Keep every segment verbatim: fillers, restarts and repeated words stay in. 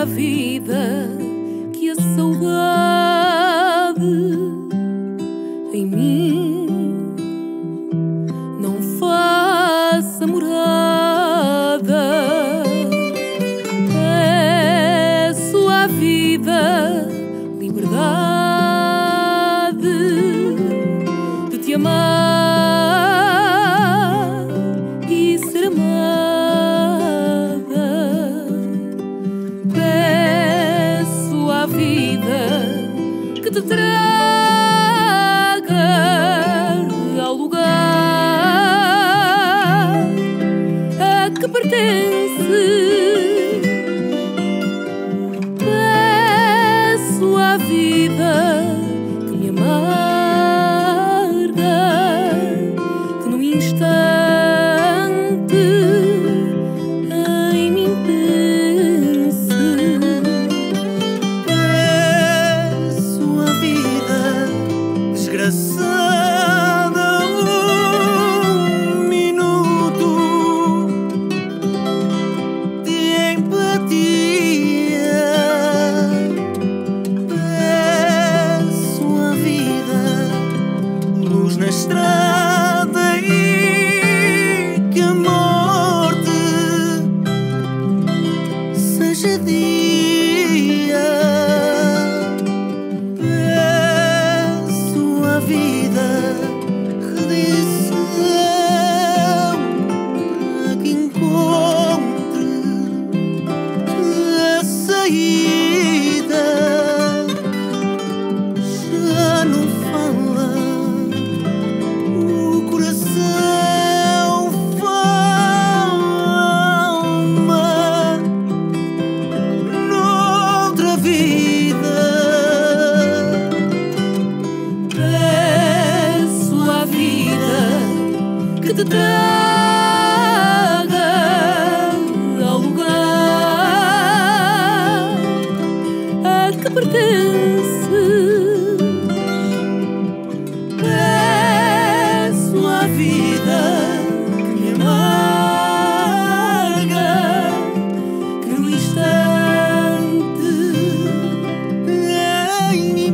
vida que a saudade em mim não faça morada. Peço à vida liberdade de te amar e ser amada. Peço à vida que te traga ao lugar a que pertences. Peço à vida que me amarga, que num instante em mim pense. Peço à vida desgraçada um minuto de empatia. Peço à vida luz na estrada e que a morte seja dia. Peço à vida redenção para que encontre a saída. Já não fala o coração, fala noutra vida. Peço à vida que te traga ao lugar a que pertences. Peço à vida que me amarga, que num instante Em mim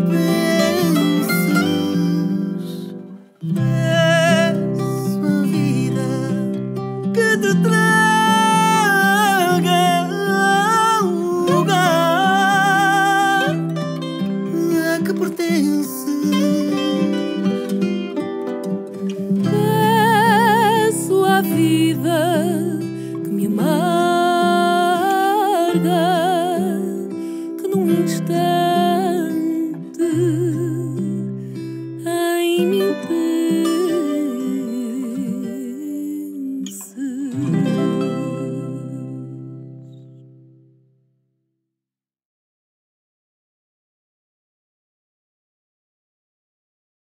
penses. Peço à vida que te